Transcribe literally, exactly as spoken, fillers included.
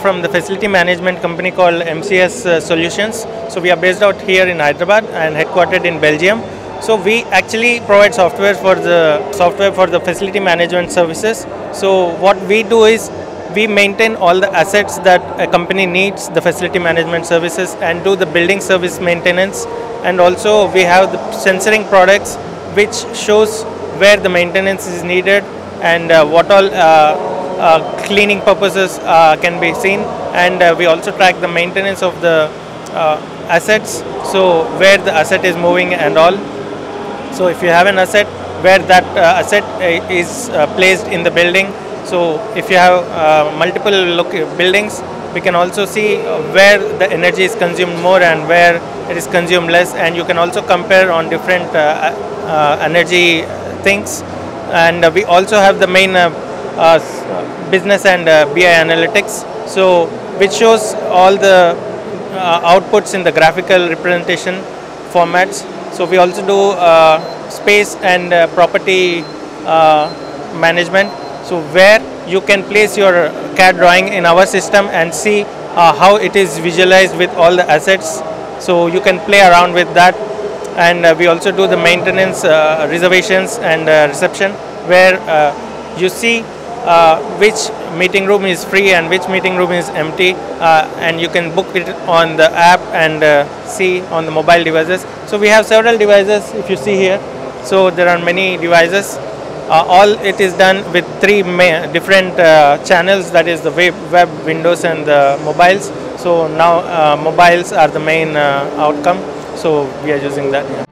From the facility management company called M C S uh, Solutions. So we are based out here in Hyderabad and headquartered in Belgium. So we actually provide software for the software for the facility management services. So what we do is we maintain all the assets that a company needs, the facility management services, and do the building service maintenance. And also we have the sensoring products which shows where the maintenance is needed and uh, what all uh, uh, cleaning purposes uh, can be seen. And uh, we also track the maintenance of the uh, assets, so where the asset is moving and all. So if you have an asset where that uh, asset uh, is uh, placed in the building, so if you have uh, multiple look buildings, we can also see uh, where the energy is consumed more and where it is consumed less, and you can also compare on different uh, uh, energy things. And uh, we also have the main uh, uh, business and uh, B I analytics, so which shows all the uh, outputs in the graphical representation formats. So we also do uh, space and uh, property uh, management. So where you can place your C A D drawing in our system and see uh, how it is visualized with all the assets. So you can play around with that. And uh, we also do the maintenance, uh, reservations and uh, reception, where uh, you see uh, which meeting room is free and which meeting room is empty, uh, and you can book it on the app and uh, see on the mobile devices. So we have several devices, if you see here. So there are many devices. Uh, all it is done with three different uh, channels, that is the web, web, Windows and the mobiles. So now uh, mobiles are the main uh, outcome. So we are using that. Yeah.